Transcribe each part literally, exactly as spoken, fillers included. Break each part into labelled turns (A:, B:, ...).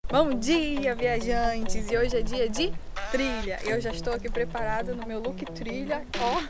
A: Bom dia, viajantes! E hoje é dia de trilha. Eu já estou aqui preparada no meu look trilha. Ó!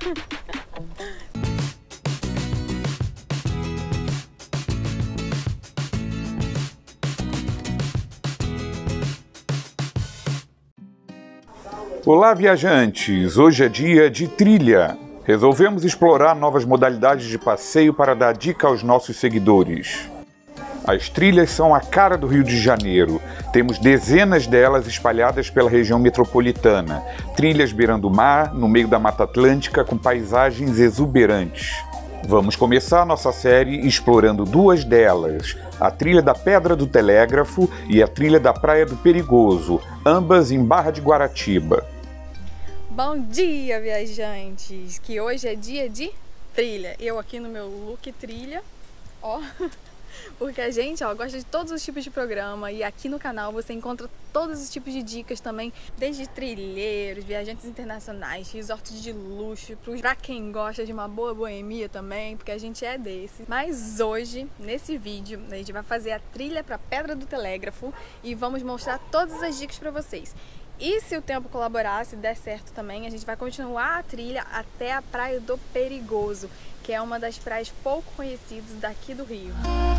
B: Olá, viajantes! Hoje é dia de trilha. Resolvemos explorar novas modalidades de passeio para dar dica aos nossos seguidores. As trilhas são a cara do Rio de Janeiro. Temos dezenas delas espalhadas pela região metropolitana. Trilhas beirando o mar, no meio da Mata Atlântica, com paisagens exuberantes. Vamos começar nossa série explorando duas delas, a trilha da Pedra do Telégrafo e a trilha da Praia do Perigoso, ambas em Barra de Guaratiba.
A: Bom dia, viajantes! Que hoje é dia de trilha. Eu aqui no meu look trilha, ó, porque a gente, ó, gosta de todos os tipos de programa e aqui no canal você encontra todos os tipos de dicas também, desde trilheiros, viajantes internacionais, resorts de luxo, pra quem gosta de uma boa boemia também, porque a gente é desse. Mas hoje, nesse vídeo, a gente vai fazer a trilha para Pedra do Telégrafo e vamos mostrar todas as dicas para vocês. E se o tempo colaborar, se der certo também, a gente vai continuar a trilha até a Praia do Perigoso, que é uma das praias pouco conhecidas daqui do Rio.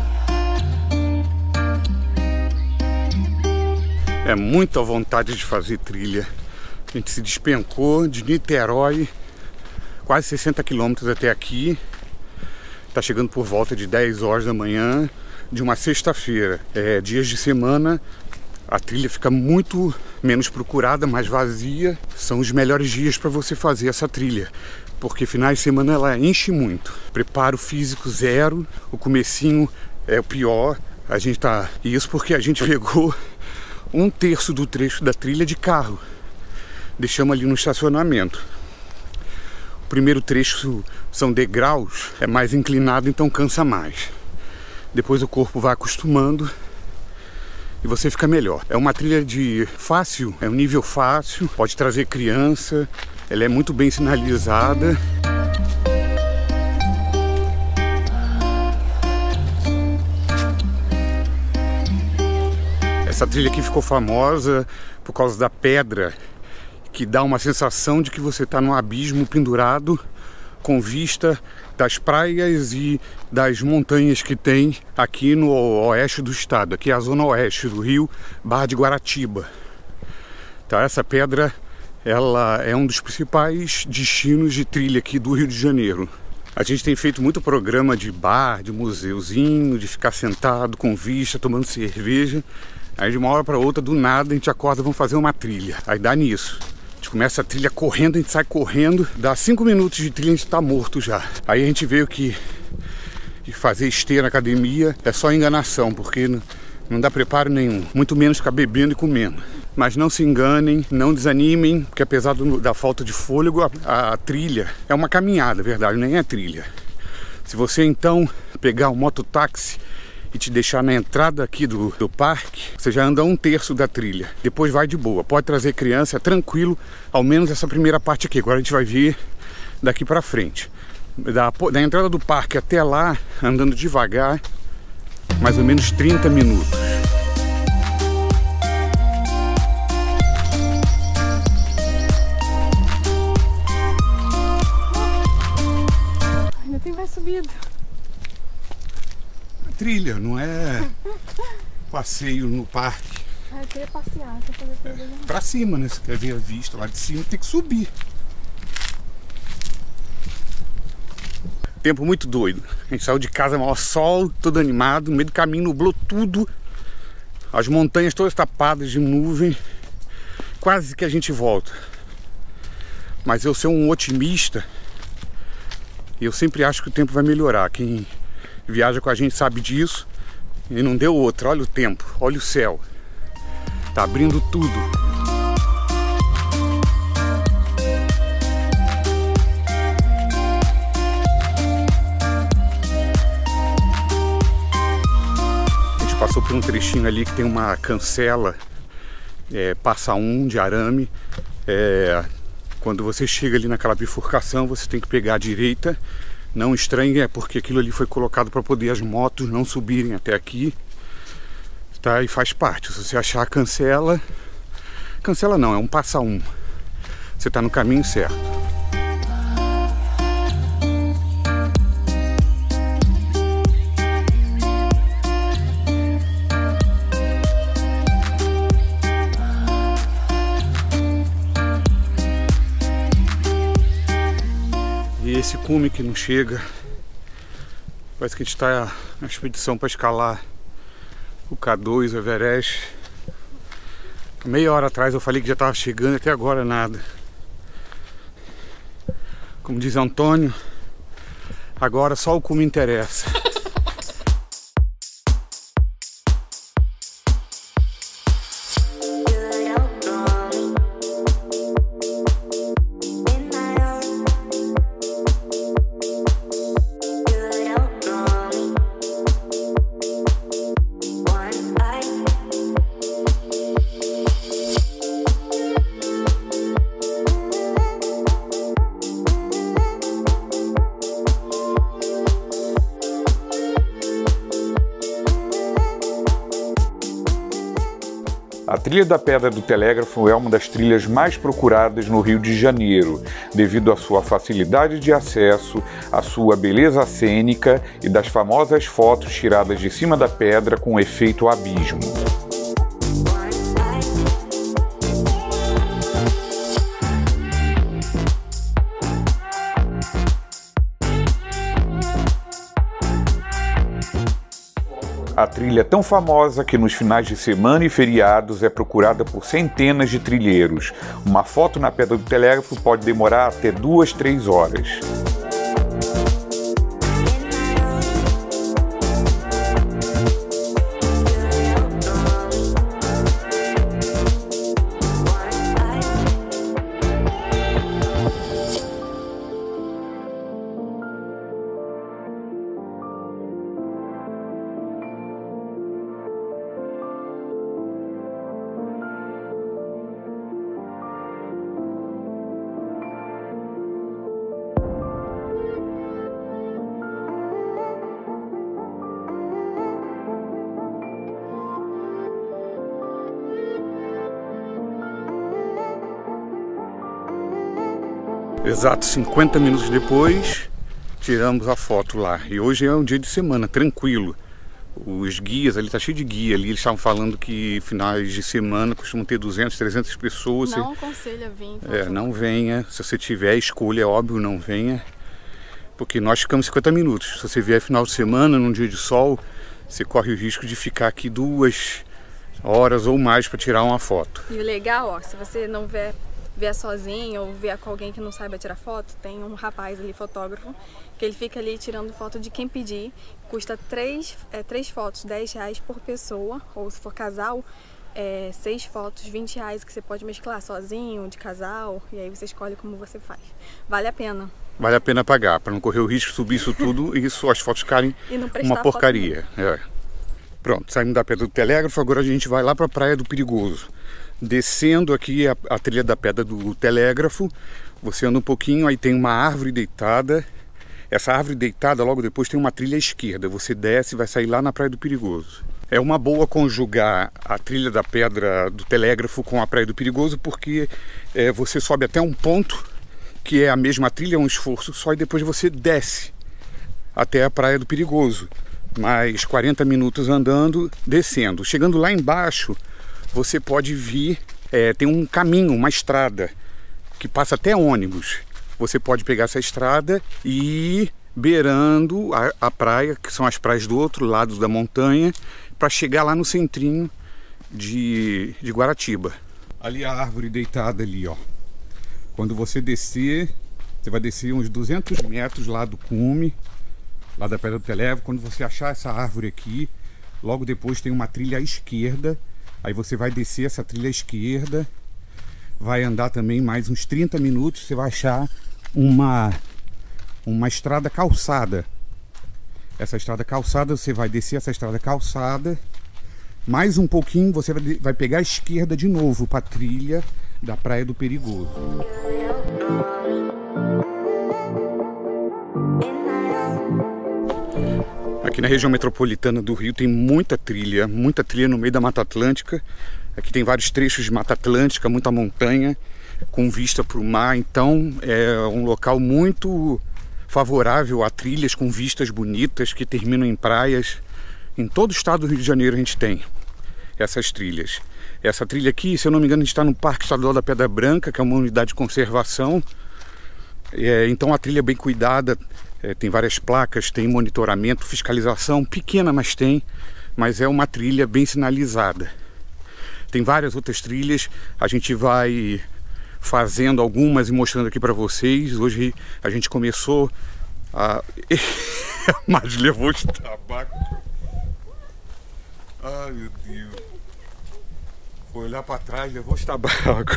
C: É muita vontade de fazer trilha. A gente se despencou de Niterói, quase sessenta quilômetros até aqui. Tá chegando por volta de dez horas da manhã de uma sexta-feira. É, dias de semana, a trilha fica muito menos procurada, mais vazia. São os melhores dias para você fazer essa trilha, porque finais de semana ela enche muito. Preparo físico zero, o comecinho é o pior. A gente tá... Isso porque a gente pegou um terço do trecho da trilha de carro. Deixamos ali no estacionamento. O primeiro trecho são degraus, é mais inclinado, então cansa mais. Depois o corpo vai acostumando e você fica melhor. É uma trilha de fácil, é um nível fácil, pode trazer criança, ela é muito bem sinalizada. Essa trilha aqui ficou famosa por causa da pedra, que dá uma sensação de que você está num abismo pendurado, com vista das praias e das montanhas que tem aqui no oeste do estado. Aqui é a zona oeste do Rio, Barra de Guaratiba. Tá, essa pedra ela é um dos principais destinos de trilha aqui do Rio de Janeiro. A gente tem feito muito programa de bar, de museuzinho, de ficar sentado com vista, tomando cerveja. Aí de uma hora para outra, do nada, a gente acorda e vamos fazer uma trilha. Aí dá nisso. A gente começa a trilha correndo, a gente sai correndo, dá cinco minutos de trilha e a gente tá morto já. Aí a gente vê que fazer esteira na academia é só enganação, porque não dá preparo nenhum, muito menos ficar bebendo e comendo. Mas não se enganem, não desanimem, porque apesar do, da falta de fôlego, a, a trilha é uma caminhada, verdade, nem é trilha. Se você então pegar um mototáxi e te deixar na entrada aqui do, do parque, você já anda um terço da trilha. Depois vai de boa, pode trazer criança, é tranquilo, ao menos essa primeira parte aqui. Agora a gente vai ver daqui pra frente. Da, da entrada do parque até lá, andando devagar, mais ou menos trinta minutos.
A: Ainda tem mais subida.
C: Trilha, não é passeio no parque.
A: Ah, eu queria passear, quer fazer trilha, né?
C: Pra cima, né? Você quer ver a vista lá de cima, tem que subir. Tempo muito doido. A gente saiu de casa, maior sol, todo animado, no meio do caminho nublou tudo. As montanhas todas tapadas de nuvem. Quase que a gente volta. Mas eu sou um otimista e eu sempre acho que o tempo vai melhorar. Quem viaja com a gente sabe disso. E não deu outra. Olha o tempo, olha o céu. Tá abrindo tudo. A gente passou por um trechinho ali que tem uma cancela, é, passa um de arame. É, quando você chega ali naquela bifurcação, você tem que pegar a direita. Não estranhe, é porque aquilo ali foi colocado para poder as motos não subirem até aqui. tá? E faz parte. Se você achar, cancela. Cancela não, é um passa um. Você está no caminho certo. E esse cume que não chega, parece que a gente está na expedição para escalar o K dois, o Everest. Meia hora atrás eu falei que já estava chegando, até agora nada. Como diz Antônio, agora só o cume interessa.
B: A Trilha da Pedra do Telégrafo é uma das trilhas mais procuradas no Rio de Janeiro, devido à sua facilidade de acesso, à sua beleza cênica e das famosas fotos tiradas de cima da pedra com efeito abismo. A trilha é tão famosa que nos finais de semana e feriados é procurada por centenas de trilheiros. Uma foto na Pedra do Telégrafo pode demorar até duas, três horas.
C: Exato cinquenta minutos depois, tiramos a foto lá. E hoje é um dia de semana, tranquilo. Os guias, ali tá cheio de guia ali, eles estavam falando que finais de semana costumam ter duzentas, trezentas pessoas.
A: Não aconselha vir.
C: É, não venha. Se você tiver escolha, é óbvio, não venha. Porque nós ficamos cinquenta minutos. Se você vier final de semana, num dia de sol, você corre o risco de ficar aqui duas horas ou mais para tirar uma foto.
A: E o legal, ó, se você não vier, vier sozinho ou vier com alguém que não saiba tirar foto, tem um rapaz ali, fotógrafo, que ele fica ali tirando foto de quem pedir. Custa três, é, três fotos, dez reais por pessoa, ou se for casal, é, seis fotos, vinte reais, que você pode mesclar sozinho, de casal, e aí você escolhe como você faz. Vale a pena.
C: Vale a pena pagar, para não correr o risco de subir isso tudo e as fotos ficarem uma porcaria. É. Pronto, saímos da Pedra do Telégrafo, agora a gente vai lá para a Praia do Perigoso. Descendo aqui a, a trilha da Pedra do Telégrafo, você anda um pouquinho, aí tem uma árvore deitada. Essa árvore deitada, logo depois tem uma trilha à esquerda. Você desce e vai sair lá na Praia do Perigoso. É uma boa conjugar a trilha da Pedra do Telégrafo com a Praia do Perigoso, porque é, você sobe até um ponto, que é a mesma trilha, é um esforço só, e depois você desce até a Praia do Perigoso. Mais quarenta minutos andando, descendo. Chegando lá embaixo, você pode vir, é, tem um caminho, uma estrada, que passa até ônibus. Você pode pegar essa estrada e ir beirando a, a praia, que são as praias do outro lado da montanha, para chegar lá no centrinho de, de Guaratiba. Ali a árvore deitada ali, ó. Quando você descer, você vai descer uns duzentos metros lá do cume, lá da Pedra do Telégrafo. Quando você achar essa árvore aqui, logo depois tem uma trilha à esquerda. Aí você vai descer essa trilha à esquerda, vai andar também mais uns trinta minutos, você vai achar uma, uma estrada calçada. Essa estrada calçada, você vai descer essa estrada calçada, mais um pouquinho você vai, vai pegar a esquerda de novo para a trilha da Praia do Perigoso. Aqui na região metropolitana do Rio tem muita trilha, muita trilha no meio da Mata Atlântica. Aqui tem vários trechos de Mata Atlântica, muita montanha, com vista para o mar. Então é um local muito favorável a trilhas com vistas bonitas que terminam em praias. Em todo o estado do Rio de Janeiro a gente tem essas trilhas. Essa trilha aqui, se eu não me engano, a gente está no Parque Estadual da Pedra Branca, que é uma unidade de conservação. É, então a trilha é bem cuidada, é, tem várias placas, tem monitoramento, fiscalização, pequena mas tem, mas é uma trilha bem sinalizada. Tem várias outras trilhas, a gente vai fazendo algumas e mostrando aqui para vocês. Hoje a gente começou a... mas levou os tabaco. Ai meu Deus. Foi olhar para trás, levou os tabaco.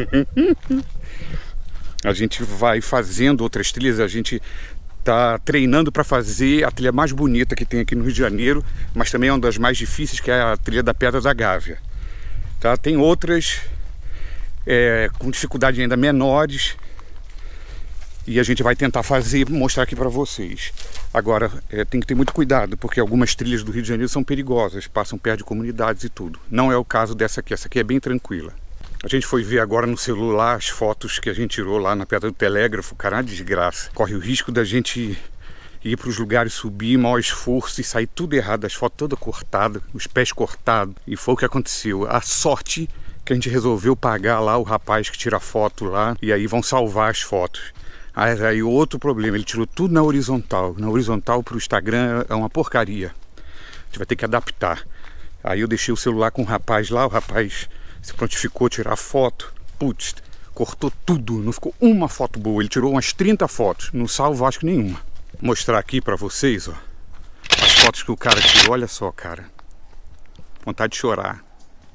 C: A gente vai fazendo outras trilhas, a gente tá treinando para fazer a trilha mais bonita que tem aqui no Rio de Janeiro, mas também é uma das mais difíceis, que é a trilha da Pedra da Gávea. Tá? Tem outras é, com dificuldade ainda menores e a gente vai tentar fazer, mostrar aqui para vocês. Agora é, tem que ter muito cuidado, porque algumas trilhas do Rio de Janeiro são perigosas, passam perto de comunidades e tudo. Não é o caso dessa aqui, essa aqui é bem tranquila. A gente foi ver agora no celular as fotos que a gente tirou lá na Pedra do Telégrafo. Cara, uma desgraça. Corre o risco da gente ir para os lugares, subir, maior esforço e sair tudo errado. As fotos todas cortadas, os pés cortados. E foi o que aconteceu. A sorte que a gente resolveu pagar lá o rapaz que tira foto lá. E aí vão salvar as fotos. Aí outro problema, ele tirou tudo na horizontal. Na horizontal para o Instagram é uma porcaria. A gente vai ter que adaptar. Aí eu deixei o celular com o rapaz lá, o rapaz se prontificou a tirar foto. Putz, cortou tudo, não ficou uma foto boa. Ele tirou umas trinta fotos, não salvo acho que nenhuma. Vou mostrar aqui pra vocês, ó, as fotos que o cara tirou. Olha só, cara, vontade de chorar.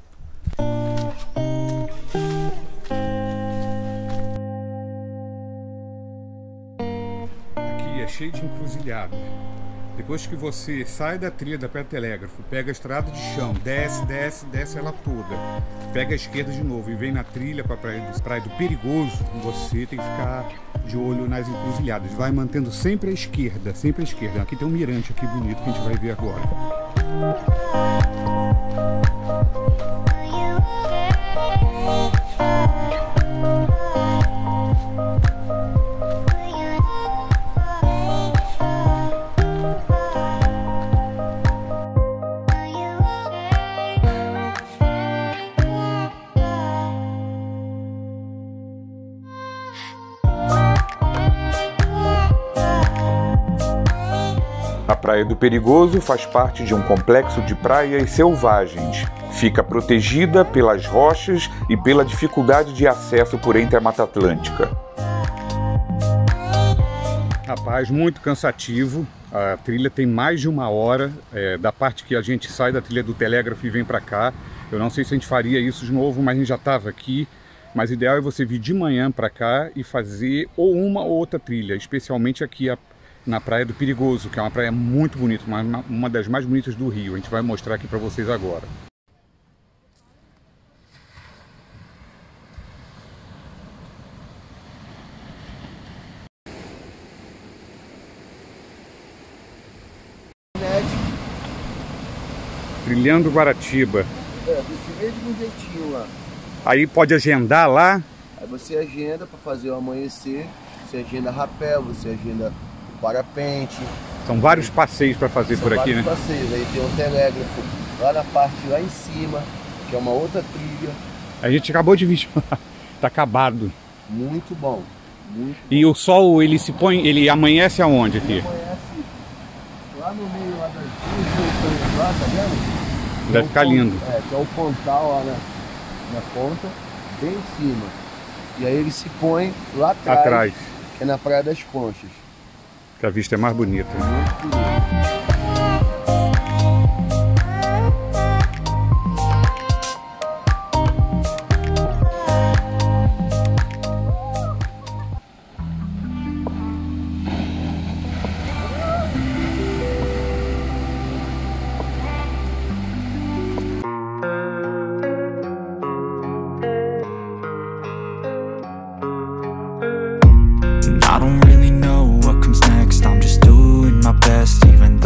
C: Aqui é cheio de encruzilhada. Depois que você sai da trilha da Pedra do Telégrafo, pega a estrada de chão, desce, desce, desce ela toda, pega a esquerda de novo e vem na trilha para a praia do, praia do Perigoso, você tem que ficar de olho nas encruzilhadas. Vai mantendo sempre a esquerda, sempre a esquerda. Aqui tem um mirante aqui bonito que a gente vai ver agora.
B: A Praia do Perigoso faz parte de um complexo de praias selvagens. Fica protegida pelas rochas e pela dificuldade de acesso por entre a Mata Atlântica.
C: Rapaz, muito cansativo. A trilha tem mais de uma hora. É, da parte que a gente sai da trilha do Telégrafo e vem para cá. Eu não sei se a gente faria isso de novo, mas a gente já estava aqui. Mas o ideal é você vir de manhã para cá e fazer ou uma ou outra trilha, especialmente aqui a na Praia do Perigoso, que é uma praia muito bonita, uma, uma das mais bonitas do Rio. A gente vai mostrar aqui para vocês agora. Trilhando Guaratiba.
D: É, desse mesmo jeitinho lá.
C: Aí pode agendar lá?
D: Aí você agenda para fazer o amanhecer, você agenda rapel, você agenda parapente.
C: São vários passeios para fazer por aqui, né?
D: Passeios. Aí tem um telégrafo lá na parte lá em cima, que é uma outra trilha.
C: A gente acabou de vir, tá acabado.
D: Muito bom, muito
C: E
D: bom.
C: o sol, ele se põe, ele amanhece aonde aqui?
D: Ele amanhece lá no meio lá das duas montanhas lá, tá vendo?
C: Vai ficar lindo.
D: É, que é o pontal lá na, na ponta, bem em cima. E aí ele se põe lá atrás,
C: Atrás.
D: que é na Praia das Conchas.
C: Que a vista é mais bonita.
D: Muito bonito.
E: I don't really know what comes next, I'm just doing my best, even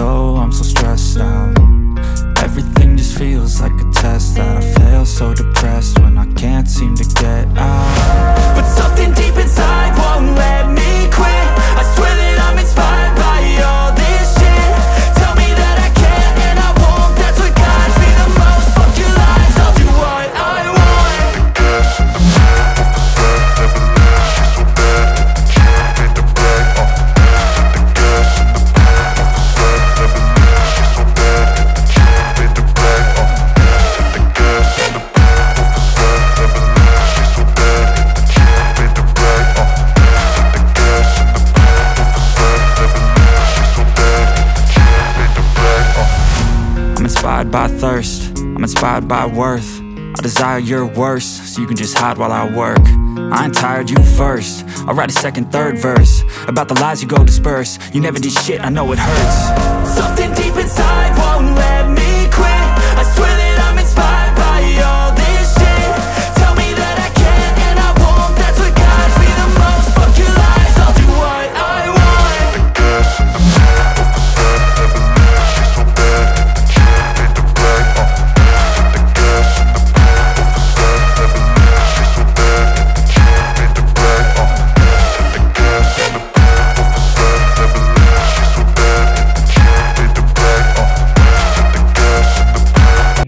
E: feel so depressed when I can't seem to get out. But something deep inside won't let me quit. I swear that I'm inspired by all this shit. Tell me that I can't and I won't. That's what guides me the most. Fuck your lies, I'll do what I want. Gas in the back of the sled, never knew she's so bad. Can't beat the brag, uh. The gas in the back of the sled, never knew she's so bad. Can't beat the brag, uh. The gas in the back of the sled, never knew she's so bad. Can't beat the brag, uh. The gas in the back of the sled, never knew she's so bad. Can't beat the brag, uh. I'm inspired by thirst, I'm inspired by worth. I desire your worst, so you can just hide while I work. I ain't tired, you first. I'll write a second, third verse about the lies you go disperse. You never did shit, I know it hurts. Something deep inside won't let me quit. I swear that I'm inspired by all this shit. Tell me that I can't and I won't. That's what guides me the most. Fuck your lies, I'll do what I want. The gas in the back of the sled, never knew she's so bad. Can't beat the brag, uh. The gas in the back of the sled, never knew she's so bad. Can't beat the brag, uh. The gas in the back of the sled, never knew she's so bad. Can't beat the brag, uh. The gas in the back.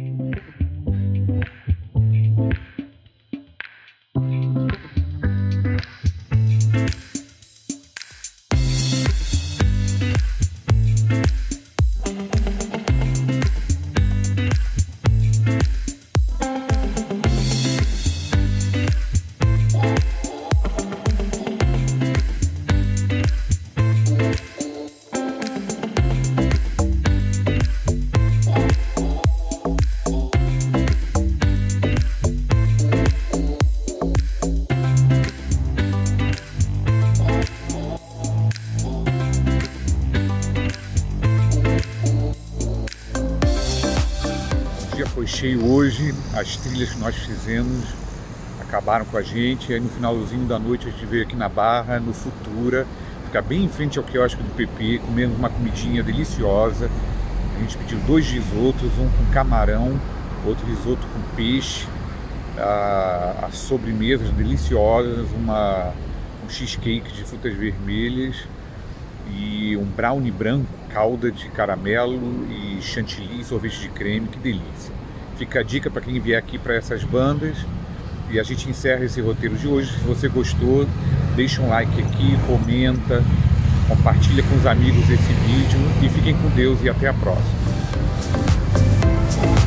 B: O dia foi cheio hoje, as trilhas que nós fizemos acabaram com a gente, e aí no finalzinho da noite a gente veio aqui na Barra, no Futura, ficar bem em frente ao quiosque do P P, comendo uma comidinha deliciosa. A gente pediu dois risotos, um com camarão, outro risoto com peixe, a, a sobremesas deliciosas, uma, um cheesecake de frutas vermelhas e um brownie branco, calda de caramelo e chantilly e sorvete de creme, que delícia. Fica a dica para quem vier aqui para essas bandas, e a gente encerra esse roteiro de hoje. Se você gostou, deixa um like aqui, comenta, compartilha com os amigos esse vídeo, e fiquem com Deus e até a próxima.